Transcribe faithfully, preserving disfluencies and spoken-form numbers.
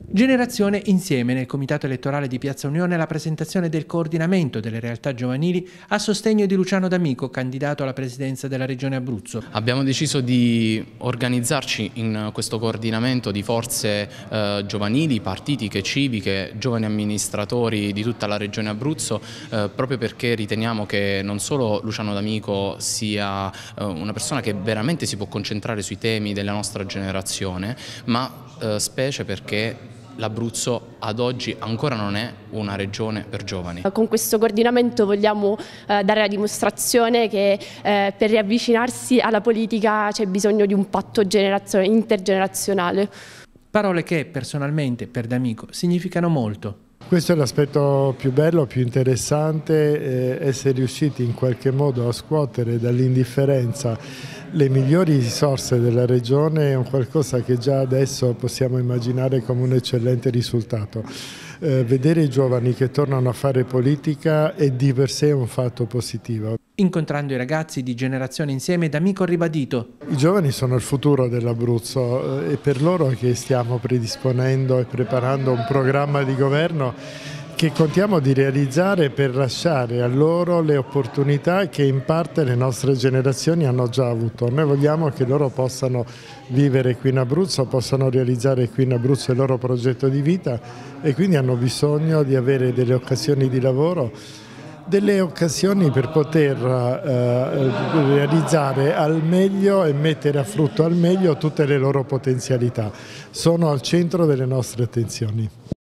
Generazione Insieme nel Comitato Elettorale di Piazza Unione la presentazione del coordinamento delle realtà giovanili a sostegno di Luciano D'Amico, candidato alla presidenza della Regione Abruzzo. Abbiamo deciso di organizzarci in questo coordinamento di forze eh, giovanili, partitiche, civiche, giovani amministratori di tutta la Regione Abruzzo, eh, proprio perché riteniamo che non solo Luciano D'Amico sia eh, una persona che veramente si può concentrare sui temi della nostra generazione, ma eh, specie perché l'Abruzzo ad oggi ancora non è una regione per giovani. Con questo coordinamento vogliamo eh, dare la dimostrazione che eh, per riavvicinarsi alla politica c'è bisogno di un patto intergenerazionale. Parole che personalmente per D'Amico significano molto. Questo è l'aspetto più bello, più interessante, eh, essere riusciti in qualche modo a scuotere dall'indifferenza le migliori risorse della regione è un qualcosa che già adesso possiamo immaginare come un eccellente risultato. Eh, vedere i giovani che tornano a fare politica è di per sé un fatto positivo. Incontrando i ragazzi di Generazione Insieme, D'Amico ha ribadito: i giovani sono il futuro dell'Abruzzo e per loro che stiamo predisponendo e preparando un programma di governo che contiamo di realizzare per lasciare a loro le opportunità che in parte le nostre generazioni hanno già avuto. Noi vogliamo che loro possano vivere qui in Abruzzo, possano realizzare qui in Abruzzo il loro progetto di vita e quindi hanno bisogno di avere delle occasioni di lavoro, delle occasioni per poter eh, realizzare al meglio e mettere a frutto al meglio tutte le loro potenzialità. Sono al centro delle nostre attenzioni.